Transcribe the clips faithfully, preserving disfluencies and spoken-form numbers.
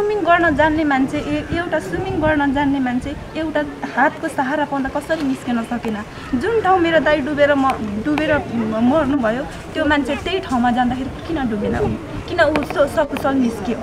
Swimming गर्न जान्ने मान्छे एउटा स्विमिङ गर्न जान्ने मान्छे एउटा हातको सहारा पाउँदा कसरी निस्किन सकेन। जुन ठाउँ मेरो दाइ डुबेर म डुबेर मर्नुभयो त्यो मान्छे त्यही ठाउँमा जाँदाखेरि किन डुबेन, किन ऊ सकुशल निस्क्यो।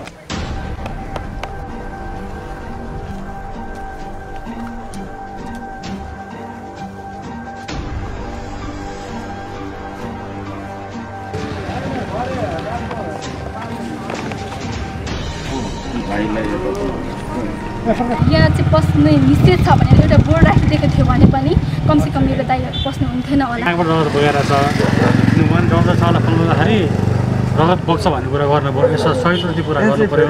यहाँ चाहिँ पस्ने निषेध छ भनेर एउटा बोर्ड राखिदिएको थियो भने पनि कमसेकम मेरो दाइहरू पस्नु हुन्थेन होला। यहाँबाट रगत बगेर छ किनभने डक्टर साहबलाई फोन गर्दाखेरि रगत बग्छ भन्ने कुरा गर्नु पऱ्यो, यसो सही त्रुटि कुरा गर्नु पऱ्यो।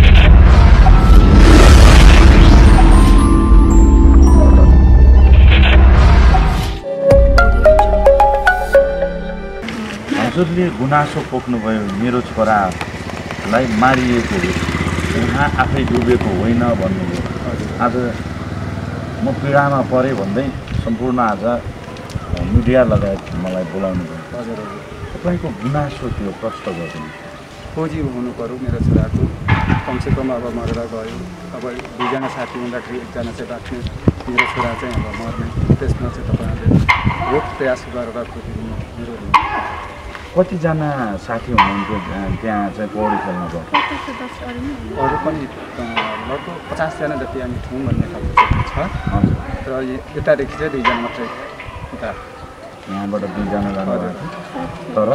हजुरले गुनासो पोख्नुभयो मेरो छोरालाई मारिएको उहाँ आफै डुबेको होइन भन्नुभयो। आज म पीडामा परेँ भन्दै सम्पूर्ण आज मिडिया लगायत मलाई बोलाउनु भयो। तपाईँको गुनासो त्यो प्रष्ट गर्नु। खोजी हुनु पऱ्यो मेरो छोराको, कमसेकम अब मरेर गयो। अब दुईजना साथी हुँदाखेरि एकजना चाहिँ बाँच्ने, मेरो छोरा चाहिँ अब मर्ने, त्यसमा चाहिँ तपाईँहरूले बहुत प्रयास गरेर खोजिदिनु मेरो। कतिजना साथी हुनुहुन्थ्यो त्यहाँ चाहिँ पौडी खेल्न गयो? अरू पनि लगभग पचासजना जति हामी छौँ भन्ने खालको छ। र यतादेखि चाहिँ दुईजना मात्रै उता यहाँबाट दुईजना जानुभएको थियो। तर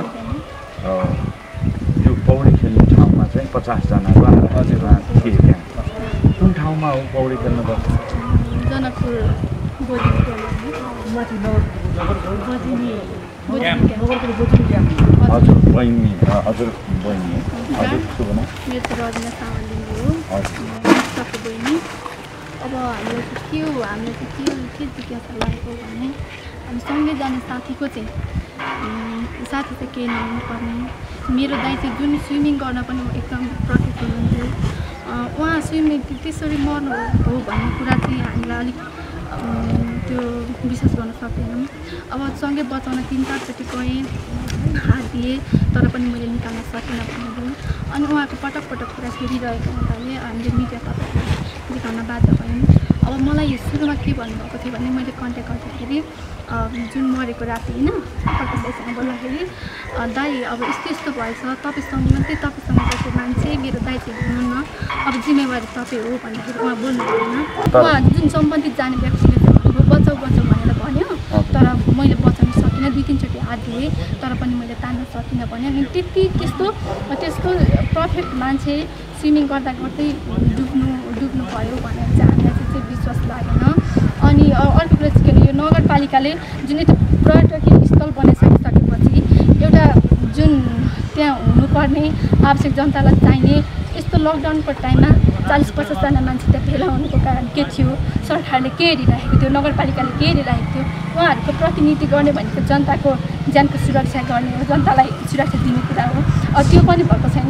यो पौडी खेल्ने ठाउँमा चाहिँ पचासजनाको हजुर थिए। त्यहाँ कुन ठाउँमा हो पौडी खेल्नु गएको? हजुर बहिनी, हजुर बहिनी, हजुर शुभ नाम? मेरो रजना सावलिङ हो, सबको बहिनी। अब हामीलाई चाहिँ के हो, हामीलाई चाहिँ के के जिज्ञासा लागेको भने हामी सँगै जाने साथीको चाहिँ साथी चाहिँ केही नहुनुपर्ने। मेरो दाइ चाहिँ जुन स्विमिङ गर्न पनि एकदम प्रफिट हुनुहुन्थ्यो, उहाँ स्विमिङ त्यसरी मर्नु हो भन्ने कुरा चाहिँ हामीलाई अलिक त्यो विश्वास गर्न सक्दैनौँ। अब सँगै बचाउन तिन चारचोटि गएँ, हात दिएँ, तर पनि मैले निकाल्न सकिनँ भन्नुभयो। अनि उहाँको पटक पटक कुरा सुनिरहेको हुँदाले हामीले मिडिया तपाईँलाई देखाउन बाध्य भयौँ। अब मलाई सुरुमा के भन्नुभएको थियो भने मैले कन्ट्याक्ट गर्दाखेरि जुन मरेको राति होइन प्रकाश दाइसँग बोल्दाखेरि दाइ अब यस्तो यस्तो भएछ, तपाईँसँग मात्रै तपाईँसँग बसेको मान्छे मेरो दाइ चाहिँ हुनुहुन्न, अब जिम्मेवारी तपाईँ हो भन्दाखेरि उहाँ बोल्नु भएन। उहाँ जुन सम्बन्धित जाने व्यक्तिले बचाउ बचाउ भनेर भन्यो, तर मैले बचाउन सकिनँ। दुई तिनचोटि हात दिएँ तर पनि मैले तान्न सकिनँ भन्यो। अनि त्यति त्यस्तो त्यस्तो पर्फेक्ट मान्छे स्विमिङ गर्दा गर्दै डुब्नु डुब्नु भयो भनेर चाहिँ हामीलाई चाहिँ विश्वास लागेन। अनि अर्को कुरा चाहिँ यो नगरपालिकाले जुन यति पर्यटकीय स्थल बनाइसकिसकेपछि एउटा जुन त्यहाँ हुनुपर्ने आवश्यक जनतालाई चाहिने यस्तो लकडाउनको टाइममा चालिस पचासजना मान्छे त्यहाँ भेला हुनुको कारण के थियो, सरकारले के हेरिरहेको थियो, नगरपालिकाले के हेरिरहेको थियो। उहाँहरूको प्रतिनिधि गर्ने भनेको जनताको ज्यानको सुरक्षा गर्ने हो, जनतालाई सुरक्षा दिने कुरा हो, त्यो पनि भएको छैन।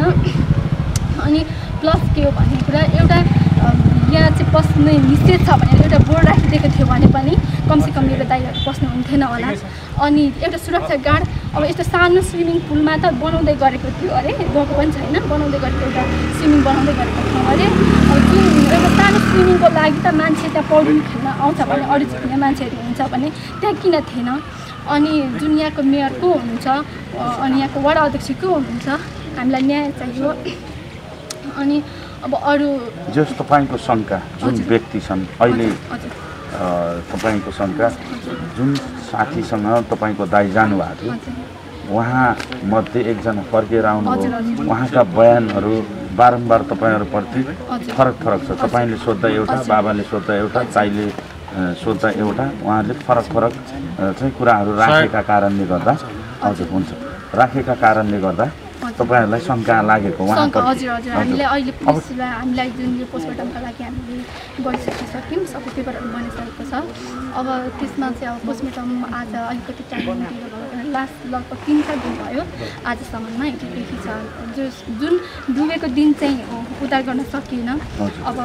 अनि प्लस के हो भन्ने कुरा एउटा यहाँ चाहिँ पस्ने निषेध छ भनेर एउटा बोर्ड राखिदिएको थियो भने पनि कमसेकम मेरो दाइहरू पस्नु हुन्थेन होला। अनि एउटा सुरक्षा गार्ड अब यस्तो सानो स्विमिङ पुलमा त बनाउँदै गरेको थियो अरे, गएको पनि छैन, बनाउँदै गरेको एउटा स्विमिङ बनाउँदै गरेको थियो अरे। जुन एउटा सानो स्विमिङको लागि त मान्छे त्यहाँ पौडी खेल्न आउँछ भने, अरू झिक्ने मान्छेहरू हुन्छ भने त्यहाँ किन थिएन। अनि जुन यहाँको मेयर को हुनुहुन्छ, अनि यहाँको वडा अध्यक्ष को हुनुहुन्छ, हामीलाई न्याय चाहियो। अनि अब अरू जस तपाईँको शङ्का जुन व्यक्ति छन् अहिले तपाईँको शङ्का जुन साथीसँग तपाईँको दाइ जानुभएको थियो उहाँ मध्ये एकजना फर्केर आउनुभयो, उहाँका बयानहरू बारम्बार तपाईँहरूप्रति फरक फरक छ। तपाईँले सोद्धा एउटा, बाबाले सोद्धा एउटा, दाइले सोद्धा एउटा, उहाँले फरक फरक चाहिँ कुराहरू राखेका कारणले गर्दा हजुर हुन्छ राखेका कारणले गर्दा तपाईहरुलाई शंका लागेको उहाँको हजुर हजुर हामीले अहिले पुलिसलाई हामीलाई जुन यो पोस्टमार्टमका लागि हामीले गरिसकिसक्यौँ, सबै पेपरहरू बनिसकेको छ। अब त्यसमा चाहिँ अब पोस्टमार्टम आज अलिकति टाइम ढिलो लास्ट लगभग तीन चार दिन भयो आजसम्ममा हेरिदेखि छ। जो जुन डुबेको दिन चाहिँ उद्धार गर्न सकिएन, अब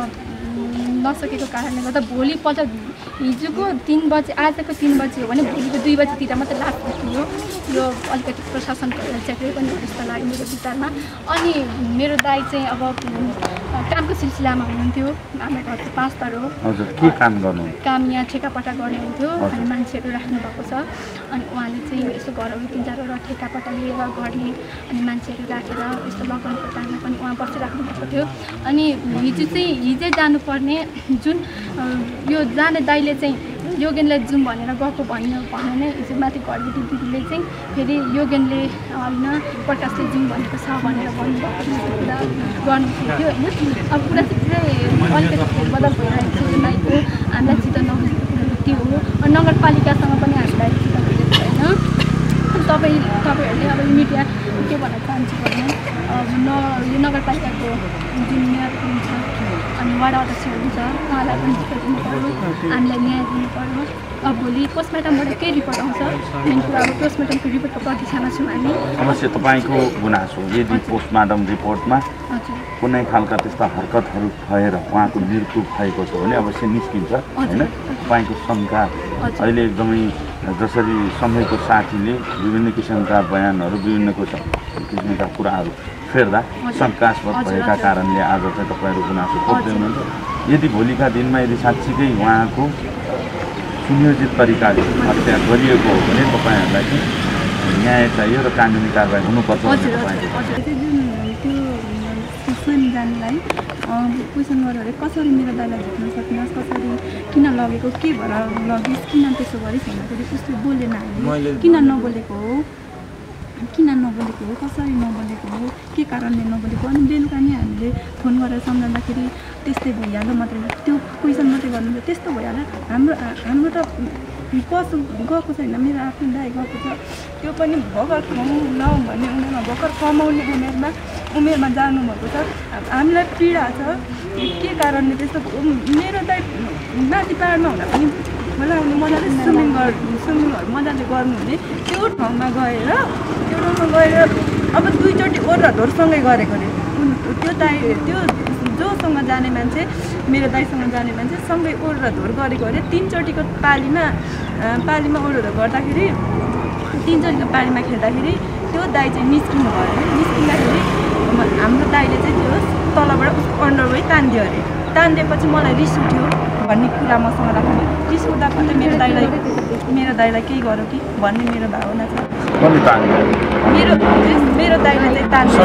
नसकेको कारणले गर्दा भोलिपल्ट हिजोको तीन बजे आजको तीन बजे हो भने भोलिको दुई बजीतिर मात्रै लाग्छ थियो। यो अलिकति प्रशासनको च्याक्रै पनि जस्तो लाग्यो मेरो विचारमा। अनि मेरो दाइ चाहिँ अब कामको सिलसिला तुलसी लामा हुनुहुन्थ्यो, हाम्रो घर चाहिँ पास्टर हो। हजुर, के काम गर्नु? काम यहाँ ठेकापट्टा गर्नुहुन्थ्यो, अनि मान्छेहरू राख्नु भएको छ। अनि उहाँले चाहिँ यसो घरहरू तिन चारवटा ठेकापट्टा लिएर गर्ने, अनि मान्छेहरू राखेर यस्तो लकडाउनको टाइममा पनि उहाँ बसिराख्नु भएको थियो। अनि हिजो चाहिँ हिजै जानुपर्ने जुन यो जाने दाइले चाहिँ योगेनलाई जाउँ भनेर गएको भन्यो भन्यो नै हिजो माथि घरदेखि दिदीले चाहिँ फेरि योगेनले होइन प्रकाशले जाउँ भनेको छ भनेर भन्नुभएको कुरा गर्नु थियो होइन। अब कुरा चाहिँ अलिकति फेरबदल भइरहेको छ यो नाइको हामीलाई चित्त नबुझेको कुराहरू त्यो हो। अनि नगरपालिकासँग पनि हामीलाई चित्त बुझेको छैन। तपाईँ तपाईँहरूले अब मिडिया के भन्न चाहन्छु भने न यो नगरपालिकाको जुन मेयर हुनुहुन्छ अनि वार्ड अध्यक्षहरू छ उहाँलाई पनि चित्त दिनु पऱ्यो, हामीलाई न्याय दिनु पऱ्यो। अब भोलि पोस्टमार्टमबाट केही रिपोर्ट आउँछ, मेन कुरा अब पोस्टमार्टमको रिपोर्टको प्रतीक्षामा छौँ हामी। अवश्य तपाईँको गुनासो यदि पोस्टमार्टम रिपोर्टमा कुनै खालका त्यस्ता हरकतहरू भएर उहाँको मृत्यु भएको छ भने अवश्य निस्किन्छ होइन। तपाईँको शङ्का अहिले एकदमै जसरी समयको साथीले विभिन्न किसिमका बयानहरू विभिन्न किसिमका कुराहरू फेर्दा शङ्कास्पद भएका कारणले आज चाहिँ तपाईँहरू गुनासो पोख्दै हुनुहुन्छ। यदि भोलिका दिनमा यदि साँच्चीकै उहाँको सुनियोजित तरिकाले हत्या गरिएको हो भने तपाईँहरूलाई चाहिँ न्याय चाहियो र कानुनी कारवाही हुनुपर्छ भन्ने तपाईँको त्यो जानलाई क्वेसन गरेर कसरी मेरो दाइलाई झुक्न सकिनस्, कसरी किन लगेको, के भएर लगिस्, किन त्यसो गरिस् भन्दाखेरि उसले बोलेन, हामीले किन नबोलेको हो किन नबोलेको हो कसरी नबोलेको हो के कारणले नबोलेको। अनि बेलुका नि हामीले फोन गरेर सम्झाउँदाखेरि त्यस्तै भइहाल्यो मात्रै, त्यो क्वेसन मात्रै गर्नुहुन्छ त्यस्तो भइहाल्यो। हाम्रो हाम्रो त पशु गएको छैन, मेरो आफ्नो दाइ गएको छ, त्यो पनि भर्खर कमाउन भन्ने उमेरमा भर्खर कमाउने उमेरमा उमेरमा जानुभएको छ। हामीलाई पीडा छ के कारणले त्यस्तो। मेरो दाइ माथि पाहाडमा हुँदा पनि खोला हुने मजाले स्विमिङ गर् स्विमिङहरू मजाले गर्नुहुने त्यो ठाउँमा गएर त्यो ठाउँमा गएर अब दुईचोटि ओह्राधोरसँगै गरेको अरे त्यो दाइ त्यो जोसँग जाने मान्छे मेरो दाइसँग जाने मान्छे सँगै ओह्राधोर गरेको अरे। तिनचोटिको पालीमा पालीमा ओह्राधोर गर्दाखेरि तिनचोटिको पालीमा खेल्दाखेरि त्यो दाइ चाहिँ निस्किनु भयो अरे। निस्किँदाखेरि हाम्रो दाइले चाहिँ त्यो तलबाट उसको अन्डरवेट तानिदियो अरे। तानिदिएपछि मलाई रिस उठ्यो भन्ने कुरा मसँग राख्नु। रिस उठ्दा पनि मेरो दाइलाई मेरो दाइलाई केही गरौँ कि भन्ने मेरो भावना छ। मेरो मेरो दाइले चाहिँ तान्दियो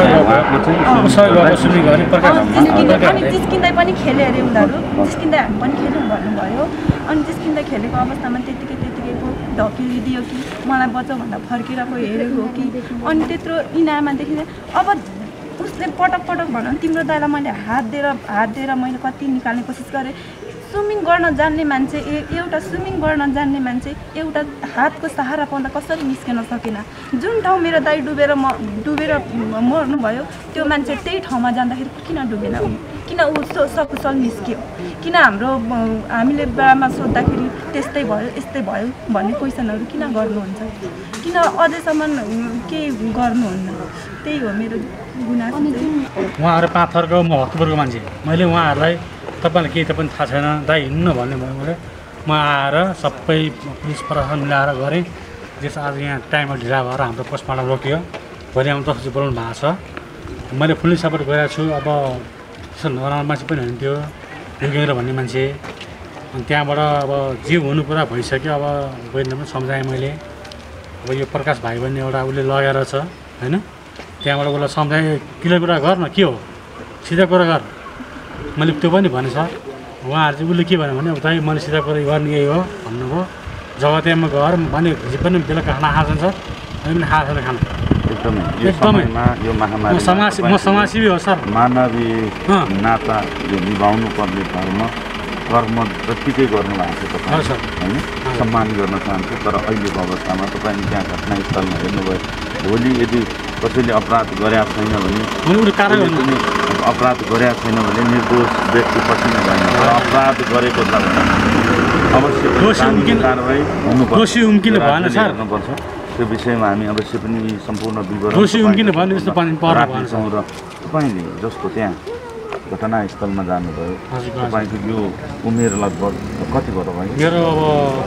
अनि जिस्किँदै पनि खेल्यो अरे उनीहरू, जिस्किँदै हामी पनि खेल्यौँ भन्नुभयो। अनि जिस्किँदै खेलेको अवस्थामा त्यतिकै त्यतिकैको ढकिलिदियो कि मलाई बचाउ भन्दा फर्केर कोही हेरेको हो कि। अनि त्यत्रो इनामा देखिँदै अब उसले पटक पटक भनौँ तिम्रो दाइलाई मैले हात दिएर हात दिएर मैले कति निकाल्ने कोसिस गरेँ। स्विमिङ गर्न जान्ने मान्छे ए एउटा स्विमिङ गर्न जान्ने मान्छे एउटा हातको सहारा पाउँदा कसरी निस्किन सकेन। जुन ठाउँ मेरो दाइ डुबेर म डुबेर मर्नुभयो त्यो मान्छे त्यही ठाउँमा जाँदाखेरि किन डुबेन, किन ऊ सकुशल निस्क्यो, किन हाम्रो हामीले बाबामा सोद्धाखेरि त्यस्तै भयो यस्तै भयो भन्ने क्वेसनहरू किन गर्नुहुन्छ, किन अझैसम्म केही गर्नुहुन्न। त्यही हो मेरो गुनासो। उहाँहरू पाथरको म भक्तपुरको मान्छे, मैले उहाँहरूलाई तपाईँलाई केही त पनि थाहा छैन दाइ हिँड्नु भन्ने भयो मैले म आएर सबै पुलिस प्रशासन मिलाएर गरेँ। जस आज यहाँ टाइममा ढिला भएर हाम्रो पोस्टमार्टम रोकियो, भोलि आउनु दस बजी बोलाउनु भएको छ। मैले पुलिस सपोर्ट गरेको छु। अब त्यसो नराम्रो मान्छे पनि हुन्थ्यो योगेन्द्र भन्ने मान्छे, अनि त्यहाँबाट अब जिउ हुनु पुरा भइसक्यो। अब बहिनीलाई पनि सम्झाएँ मैले, अब यो प्रकाश भाइ भन्ने एउटा उसले लगेर छ होइन, त्यहाँबाट उसलाई सम्झाएँ क्लियर कुरा गर न के हो सिधा कुरा गर। मैले त्यो पनि भने छ उहाँहरू चाहिँ उसले के भन्यो भने उता मैले सिधा कुरा गर्ने यही हो भन्नुभयो। जग्गा त्यहाँमा गएर भने हिजो पनि बेलुका खाना खाएको छ मैले पनि खाएको छैन खाना एकदमै एकदमै यो महामारी समाज म समाजसेवी हो सर। मानवीय नाता यो निभाउनु पर्ने धर्म कर्म जत्तिकै गर्नुभएको छ तपाईँ होइन, सम्मान गर्न चाहन्छु। तर अहिलेको अवस्थामा तपाईँले त्यहाँ घटनास्थलमा हेर्नुभयो, भोलि यदि कसैले अपराध गरेका छैन भने अपराध गरेका छैन भने निर्दोष व्यक्ति पछि नै भएन, अपराध गरेको छ भने अवश्य कारवाही हुनुपर्छ। त्यो विषयमा हामी अवश्य पनि सम्पूर्ण विवरण राख्नेछौँ। र तपाईँले जस्तो त्यहाँ घटनास्थलमा जानुभयो, तपाईँको यो उमेर लगभग कति भयो तपाईँ? मेरो अब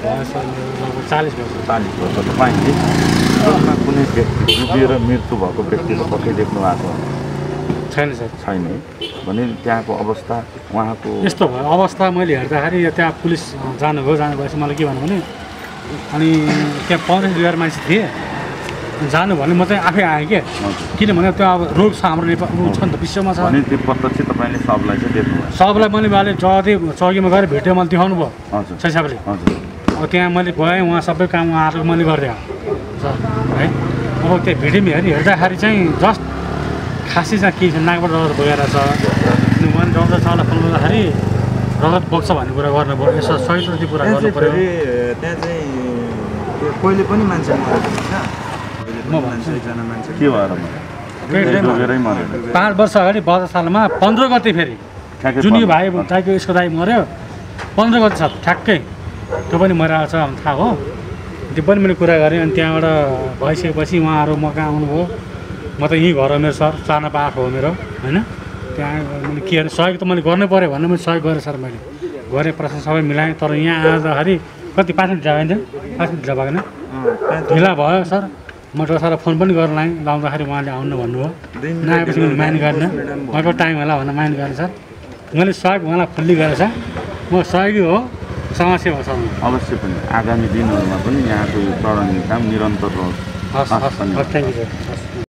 चालिस वर्ष चालिस वर्ष। तपाईँले जसमा कुनै व्यक्ति डुबेर मृत्यु भएको व्यक्तिको पक्कै देख्नु भएको छैन सर? छैन है। भने त्यहाँको अवस्था उहाँको यस्तो भयो अवस्था मैले हेर्दाखेरि त्यहाँ पुलिस जानुभयो जानुभएपछि मलाई के भन्नु भने अनि त्यहाँ पन्ध्र दुई हजार मान्छे थिए जानु भने म चाहिँ आफै आएँ क्या किनभने त्यो अब रोग छ हाम्रो नेपाल रोग छ नि त विश्वमा छ भने त्यो प्रत्यक्ष तपाईँले सबलाई चाहिँ देख्नुभयो सबलाई मैले उहाँले जति चौकीमा गएर भेट्यो मैले देखाउनु भयो हजुर सही सबले हजुर अब त्यहाँ मैले गएँ उहाँ सबै काम उहाँहरूको मैले गरिदिएँ सर है अब त्यो भिडियोमा हेरी हेर्दाखेरि चाहिँ जस्ट खासै चाहिँ के छ नाकबाट रगत बगेर छ अनि उहाँले रगत छलाई फोन गर्दाखेरि रगत बग्छ भन्ने कुरा गर्नु पऱ्यो यसो सही त्यो कुरा गर्नु पऱ्यो त्यहाँ चाहिँ पहिले पनि मान्छे मरेको म भन्छु एकजना मान्छे के भएर डुबेरै मरेन पाँच वर्ष अगाडि बजार सालमा पन्ध्र गते फेरि ठ्याक्कै जुन यो पन्ध्र- भाइ दाइको यसको दाइ मऱ्यो पन्ध्र गते छ ठ्याक्कै त्यो पनि मरिरहेको छ भने थाहा हो त्यो पनि मैले कुरा गरेँ अनि त्यहाँबाट भइसकेपछि उहाँहरू म कहाँ आउनुभयो म त यहीँ घर हो मेरो सर चार नम्बर आठ हो मेरो होइन त्यहाँ मैले के अरे सहयोग त मैले गर्नै पऱ्यो भनेर मैले सहयोग गरेँ सर मैले गरेँ प्रश्न सबै मिलाएँ तर यहाँ आउँदाखेरि कति पाँच मिनट ढिला भएन पाँच मिनट ढिला भएन ढिला भयो सर म सरलाई फोन पनि गर्न लाएँ लाउँदाखेरि उहाँले आउनु भन्नुभयो नआएपछि मैले माइन गरेन अर्को टाइम होला भनेर माइन गरेँ सर मैले सहयोग उहाँलाई फुल्ली गरेँ सर म सहयोगी हो समाजसेवा छ अवश्य पनि आगामी दिनहरूमा पनि यहाँको यो चढाउने काम निरन्तर रहोस् हस् हस् धन्यवाद। हस् थ्याङ्क यू सर हस्